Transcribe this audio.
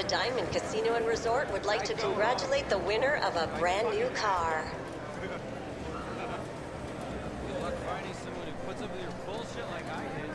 The Diamond Casino and Resort would like to congratulate the winner of a brand new car. Good luck finding someone who puts up with your bullshit like I did.